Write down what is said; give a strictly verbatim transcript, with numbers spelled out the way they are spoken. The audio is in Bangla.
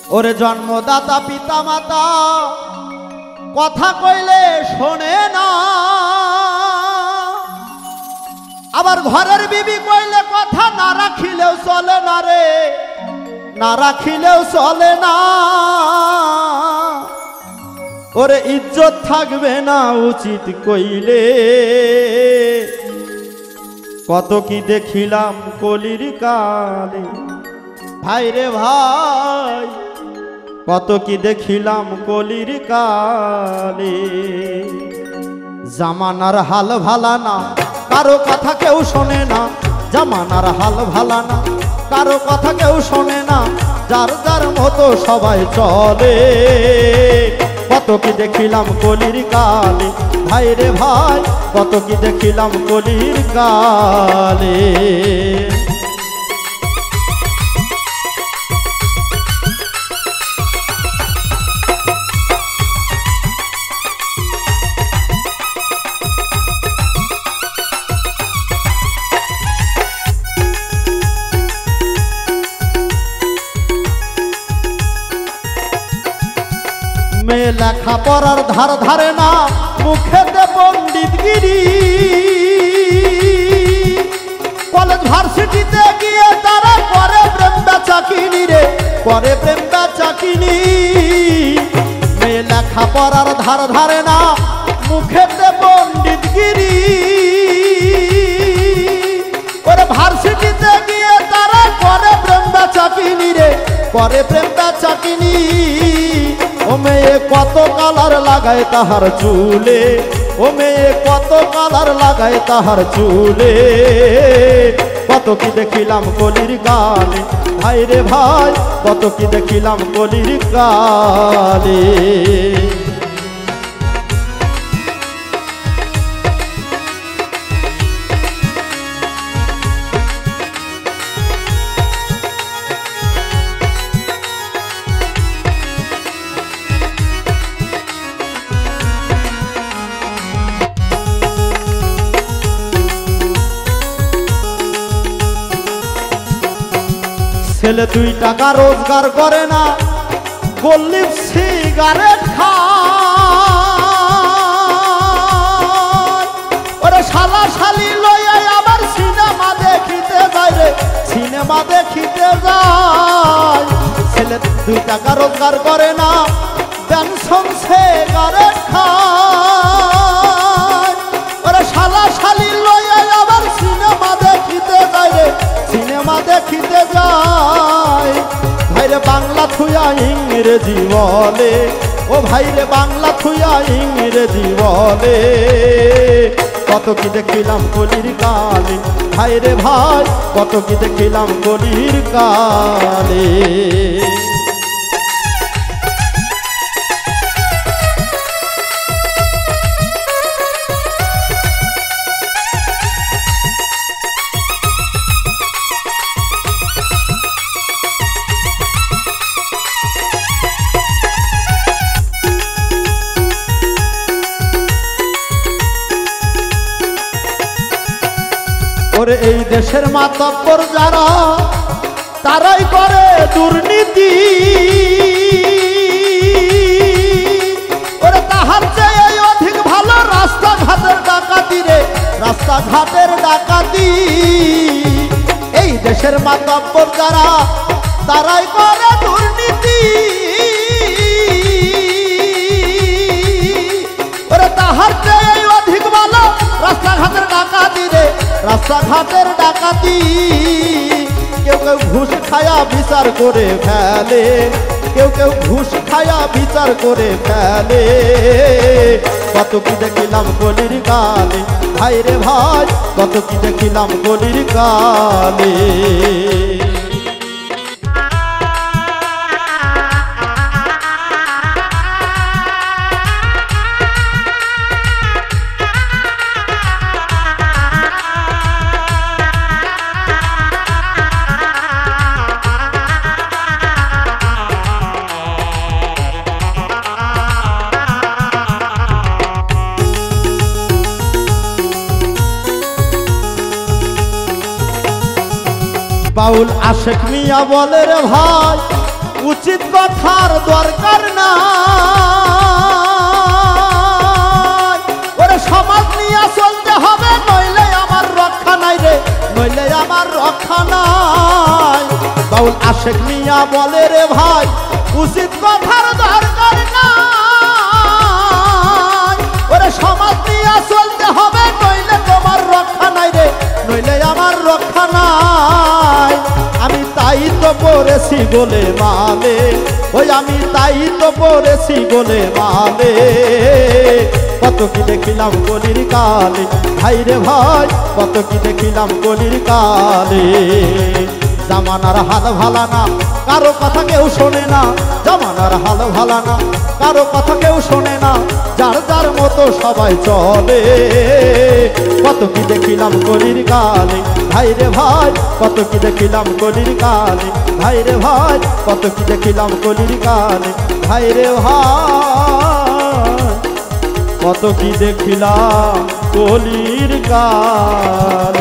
ওরে জন্মদাতা পিতা মাতা কথা কইলে শোনে না, আবার ঘরের বিবি কইলে কথা না রাখিলেও চলে না রে, না রাখিলেও চলে না। ওরে ইজ্জত থাকবে না উচিত কইলে, কত কি দেখিলাম কলির কালে। ভাই রে ভাই কত কি দেখিলাম কলির কালে। জামানার হাল ভালা না, কারো কথা কেউ শোনে না। জামানার হাল ভালা না, কারো কথা কেউ শোনে না। যার যার মতো সবাই চলে, কত কি দেখিলাম কলির কালে। ভাই রে ভাই কত কি দেখিলাম কলির কালে। মেয়ে লেখা পড়ার ধার ধারে না, মুখেতে পণ্ডিতগিরি। কলেজ ভার্সিটিতে গিয়ে তারা করে প্রেম বেচাকিনি রে, করে প্রেম বেচাকিনি। মেয়ে লেখা পড়ার ধার ধারে না, মুখেতে পণ্ডিতগিরি। করে ভার্সিটিতে গিয়ে তারা করে প্রেম বেচাকিনি রে, করে প্রেম বেচাকিনি। ও মেয়ে কত কালার লাগায় তাহার চুলে, ও মেয়ে কত কালার লাগায় তাহার চুলে। কত কি দেখিলাম কলির কালে। ভাই রে ভাই কত কি দেখিলাম কলির কালে। ছেলে দুই টাকা রোজগার করে না, গোল্লিপ সিগারেট খায়। ওরে শালা শালি লইয়া আবার সিনেমা দেখিতে যায় রে, সিনেমা দেখিতে যায়। ছেলে দুই টাকা রোজগার করে না, পেনশন সিগারেট খায়। ওরে শালা শালি লইয়া আবার সিনেমা দেখিতে যায় রে, সিনেমা দেখিতে যায়। ভাইরে বাংলা থুয়া ইংরেজি বলে, ও ভাইরে বাংলা থুয়া ইংরেজি বলে। কত কি দেখিলাম কলির কালে। ভাইরে ভাই কত কি দেখিলাম কলির কালে। ওরে এই দেশের মাতব্বর যারা, তারাই করে দুর্নীতি। ওরে তাহার চেয়ে অধিক ভালো রাস্তাঘাটের ডাকাতি রে, রাস্তাঘাটের ডাকাতি। এই দেশের মাতব্বর যারা, তারাই করে দুর্নীতি। ওরে তাহার চেয়ে অধিক ভালো রাস্তাঘাটের ডাকাতি রে, রাস্তাঘাটের ডাকাতি। কেউ কেউ ঘুষ খায়া বিচার করে ফেলে, কেউ কেউ ঘুষ খায়া বিচার করে ফেলে। কত কি দেখিলাম কলির কালে। ভাই রে ভাই কত কি দেখিলাম কলির কালে। বাউল আশেক মিয়া বলে রে ভাই উচিত কথার দরকার না ওরে সমাজ নিয়ে চলতে হবে নইলে আমার রক্ষা নাই রে নইলে আমার রক্ষা নাই বাউল আশেক মিয়া বলে রে ভাই উচিত কথার দরকার না ওরে সমাজ নিয়ে চলতে হবে নইলে তোমার রক্ষা নাই রে নইলে আমার রক্ষা নাই আমি তাই তো পড়েছি বলে মালে ওই আমি তাই তো পড়েছি বলে মালে কত কি দেখিলাম গলির কালে ভাই রে ভাই কত কি দেখিলাম গলির কালে জামানার হাল ভালা না কারো কথা কেউ শোনে না জামানার হাল ভালা না কারো কথা কেউ শোনে না যার যার মতো সবাই চলে কত কি দেখিলাম গলির কালে ভাই রে ভাই কত কি দেখিলাম গলির কালে ভাই রে ভাই কত কি দেখিলাম গলির কালে ভাই রে ভাই কত কি দেখিলাম গলির কালে।